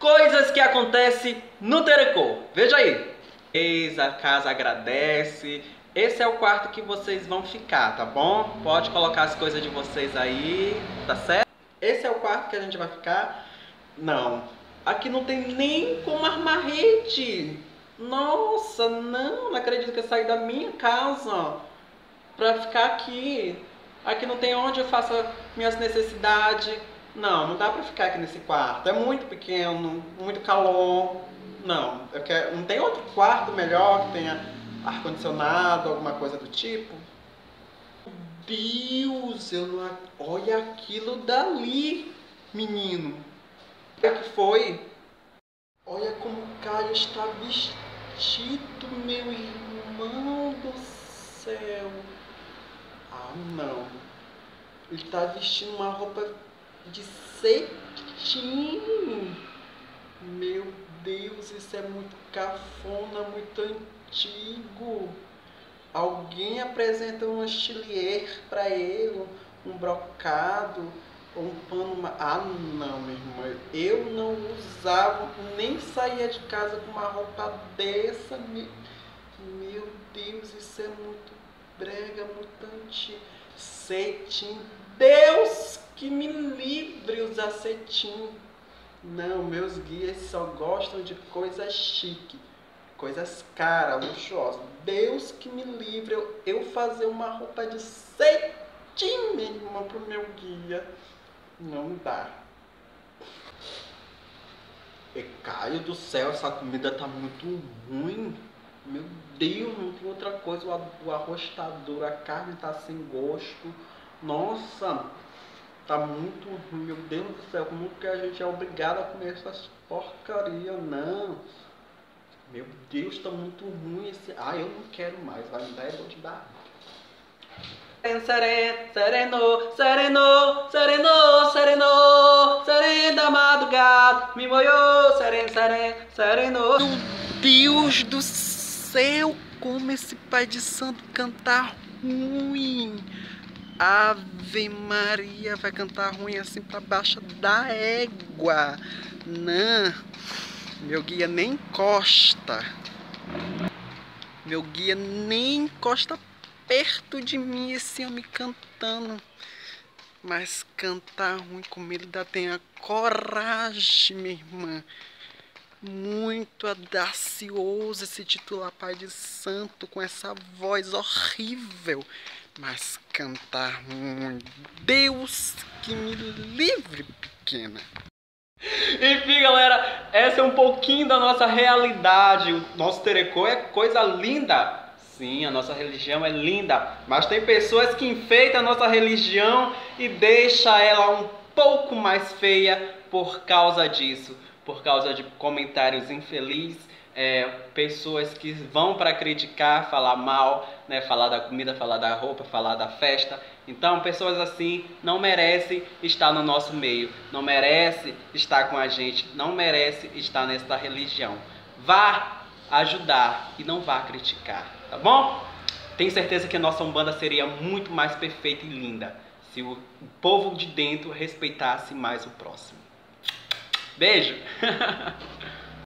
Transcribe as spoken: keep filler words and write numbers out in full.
Coisas que acontecem no Terecô. Veja aí. Eis, a casa agradece. Esse é o quarto que vocês vão ficar, tá bom? Pode colocar as coisas de vocês aí, tá certo? Esse é o quarto que a gente vai ficar. Não. Aqui não tem nem como armar rede. Nossa, não. Não acredito que eu saí da minha casa pra ficar aqui. Aqui não tem onde eu faça minhas necessidades. Não, não dá pra ficar aqui nesse quarto. É muito pequeno, muito calor. Não, eu quero, não tem outro quarto melhor que tenha ar-condicionado, alguma coisa do tipo? Deus, eu não... Olha aquilo dali, menino. O que foi? Olha como o Caio está vestido, meu irmão do céu. Ah, não. Ele está vestindo uma roupa de cetim. Meu Deus, isso é muito cafona, muito antigo. Alguém apresenta um estilier para ele, um brocado, ou um pano... Ah, não, meu irmão. Eu não usava, nem saía de casa com uma roupa dessa. Meu Deus, isso é muito brega, muito antigo. Cetim. Deus que me livre usar cetim. Não, meus guias só gostam de coisas chique, coisas caras, luxuosas. Deus que me livre eu, eu fazer uma roupa de cetim, minha irmã, pro meu guia. Não dá. E Caio do céu, essa comida tá muito ruim. Meu Deus, não tem outra coisa. O arroz tá duro, a carne tá sem gosto. Nossa, tá muito ruim. Meu Deus do céu, como que a gente é obrigado a comer essas porcarias? Não. Meu Deus, tá muito ruim esse... Ah, eu não quero mais. Vai me dar é dor de barriga. Sereno, sereno, sereno, sereno, sereno, sereno da madrugada, me molhou, sereno, sereno, sereno. Meu Deus do céu, como esse pai de santo canta ruim. Ave Maria, vai cantar ruim assim pra baixo da égua. Não, meu guia nem encosta. Meu guia nem encosta perto de mim, esse homem cantando. Mas cantar ruim como ele dá, tem a coragem, minha irmã. Muito audacioso esse titular pai de santo, com essa voz horrível. Mas cantar ruim, Deus que me livre, pequena. Enfim, galera, essa é um pouquinho da nossa realidade. O nosso Terecô é coisa linda. Sim, a nossa religião é linda, mas tem pessoas que enfeitam a nossa religião e deixam ela um pouco mais feia por causa disso, por causa de comentários infelizes, é, pessoas que vão para criticar, falar mal, né, falar da comida, falar da roupa, falar da festa. Então, pessoas assim não merecem estar no nosso meio, não merecem estar com a gente, não merecem estar nessa religião. Vá ajudar e não vá criticar, tá bom? Tenho certeza que a nossa Umbanda seria muito mais perfeita e linda se o povo de dentro respeitasse mais o próximo. Beijo!